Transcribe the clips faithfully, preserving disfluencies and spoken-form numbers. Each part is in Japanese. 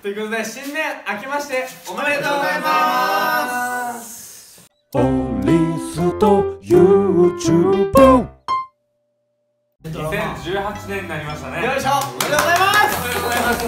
ということで新年明けましておめでとうございます。 オリスと YouTube。 にせんじゅうはちねんになりましたね。 よいしょ、おめでとうございます。おめでとうございます。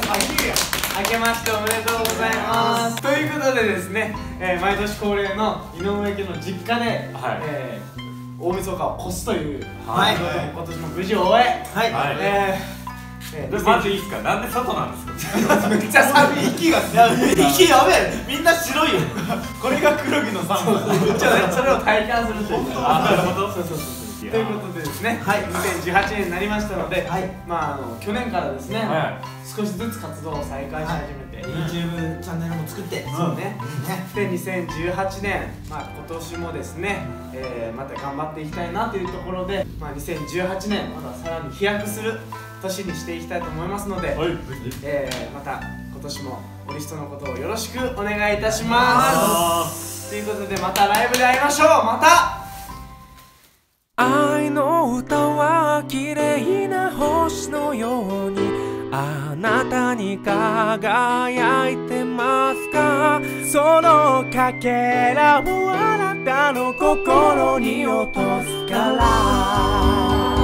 明けましておめでとうございます。ということでですね、えー、毎年恒例の井上家の実家で、はい、えー、大晦日を越すという、はい、今年も無事終え、はい、はい、えーえー、マジいいっすか？なんで外なんですか？ めっちゃ寒い。息が息やべえ。みんな白いよ。これが黒木の寒さ。じゃあそれを体感するという。あ、なるほど。そうそうそうそう。ということでですね、はい、にせんじゅうはちねんになりましたので、はい、まああの去年からですね、はい、少しずつ活動を再開し始めて、 はい、YouTube チャンネルも作って、 そうね。でにせんじゅうはちねん、まあ今年もですね、えー、また頑張っていきたいなというところで、まあにせんじゅうはちねんまたさらに飛躍する年にしていきたいと思いますので、はい、えー、また今年もオリストのことをよろしくお願いいたします。ということでまたライブで会いましょう。また。 愛の歌は綺麗な星のようにあなたに輝いてますか？そのかけらをあなたの心に落とすから